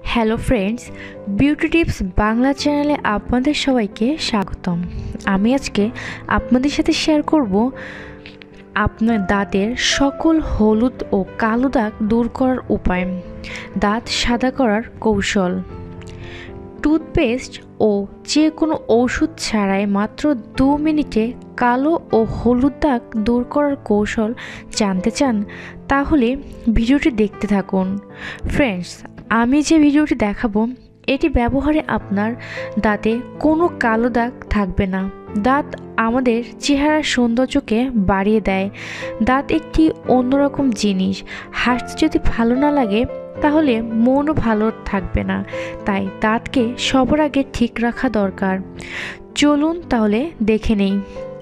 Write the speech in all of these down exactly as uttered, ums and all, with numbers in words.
Hello friends, beauty tips Bangla চ্যানেলে আপনাদের সবাইকে স্বাগতম। আমি আজকে আপনাদের সাথে শেয়ার করব আপনার দাঁতের সকল হলুদ ও কালো দাগ দূর করার উপায়, দাঁত সাদা করার কৌশল। টুথপেস্ট ও যে কোনো ওষুধ ছাড়াই মাত্র দু মিনিটে কালো ও হলুদ দাগ দূর করার কৌশল জানতে চান? তাহলে ভিডিওটি দেখতে থাকুন। ফ্রেন্ডস, আমি যে ভিডিওটি দেখাবো এটি ব্যবহারে আপনার দাঁতে কোনো কালো দাগ থাকবে না। দাঁত আমাদের চেহারার সৌন্দর্যকে বাড়িয়ে দেয়। দাঁত একটি অন্যরকম জিনিস। হাসতে যদি ভালো না লাগে তাহলে মনও ভালো থাকবে না। তাই দাঁতকে সবার আগে ঠিক রাখা দরকার। চলুন তাহলে দেখে নেই।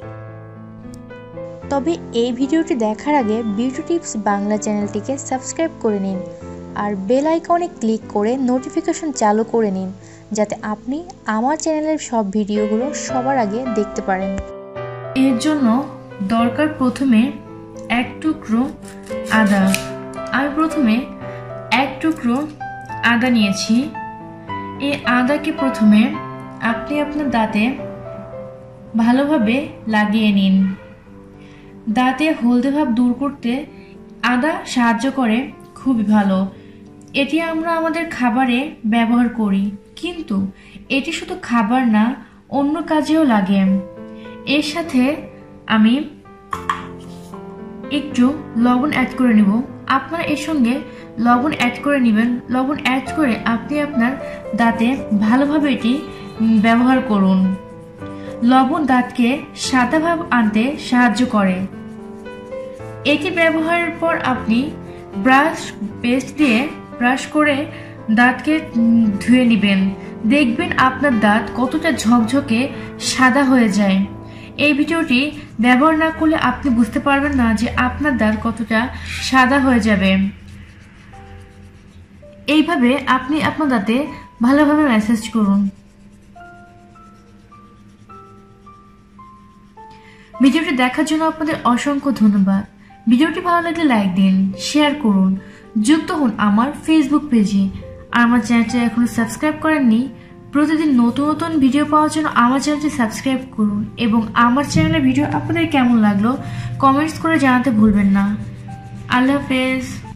তবে এই ভিডিওটি দেখার আগে বিউটি টিপস বাংলা চ্যানেলটিকে সাবস্ক্রাইব করে নিন আর বেল আইকনে ক্লিক করে নোটিফিকেশন চালু করে নিন, যাতে আপনি আমার চ্যানেলের সব ভিডিওগুলো সবার আগে দেখতে পারেন। এর জন্য দরকার প্রথমে এক টুকরো আদা। আমি প্রথমে এক টুকরো আদা নিয়েছি। এই আদাকে প্রথমে আপনি আপনার দাঁতে ভালোভাবে লাগিয়ে নিন। দাঁতে হলদে ভাব দূর করতে আদা সাহায্য করে খুবই ভালো। এটি আমরা আমাদের খাবারে ব্যবহার করি, কিন্তু এটি শুধু খাবার না, অন্য কাজেও লাগে। এর সাথে আমি একটু লবণ অ্যাড করে নিব। আপনারা এর সঙ্গে লবণ অ্যাড করে নেবেন। লবণ অ্যাড করে আপনি আপনার দাঁতে ভালোভাবে এটি ব্যবহার করুন। লবণ দাঁতকে সাদা ভাব আনতে সাহায্য করে। এটি ব্যবহারের পর আপনি ব্রাশ পেস্ট দিয়ে ব্রাশ করে দাঁতকে ধুয়ে নেবেন। দেখবেন আপনার দাঁত কতটা ঝকঝকে সাদা হয়ে যায়। এই ভিডিওটি ব্যবহার না করলে আপনি বুঝতে পারবেন না যে আপনার দাঁত কতটা সাদা হয়ে যাবে। এইভাবে আপনি আপনার দাঁতে ভালোভাবে ম্যাসাজ করুন। ভিডিওটি দেখার জন্য আপনাদের অসংখ্য ধন্যবাদ। ভিডিওটি ভালো লাগলে লাইক দিন, শেয়ার করুন, যুক্ত হন আমার ফেসবুক পেজে। আর আমার চ্যানেলটি এখনো সাবস্ক্রাইব করেননি, প্রতিদিন নতুন নতুন ভিডিও পাওয়ার জন্য আমার চ্যানেলটি সাবস্ক্রাইব করুন এবং আমার চ্যানেলের ভিডিও আপনাদের কেমন লাগলো কমেন্টস করে জানাতে ভুলবেন না। আল্লাহ হাফেজ।